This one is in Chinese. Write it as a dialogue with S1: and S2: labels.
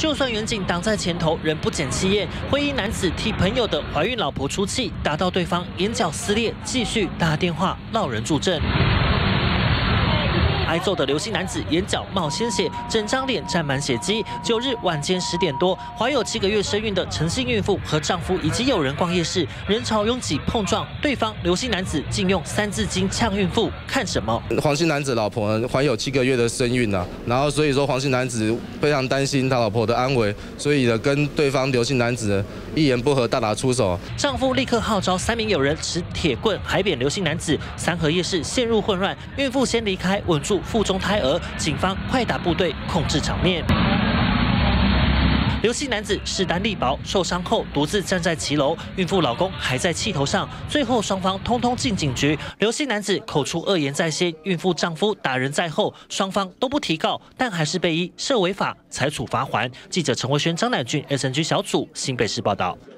S1: 就算远景挡在前头，仍不减气焰。婚姻男子替朋友的怀孕老婆出气，打到对方眼角撕裂，继续打电话闹人助阵。 挨揍的刘姓男子眼角冒鲜血，整张脸沾满血迹。9日晚间10点多，怀有7个月身孕的陈姓孕妇和丈夫以及友人逛夜市，人潮拥挤碰撞，对方刘姓男子竟用3字经呛孕妇，看什么？
S2: 黄姓男子老婆呢怀有7个月的身孕啊，然后所以说黄姓男子非常担心他老婆的安危，所以呢跟对方刘姓男子一言不合大打出手。
S1: 丈夫立刻号召3名友人持铁棍海扁刘姓男子，三和夜市陷入混乱，孕妇先离开，稳住 腹中胎儿，警方快打部队控制场面。刘姓男子势单力薄，受伤后独自站在骑楼，孕妇老公还在气头上。最后双方通通进警局。刘姓男子口出恶言在先，孕妇丈夫打人在后，双方都不提告，但还是被依涉违法裁处罚锾。记者陈维轩、张乃俊 SNG 小组新北市报道。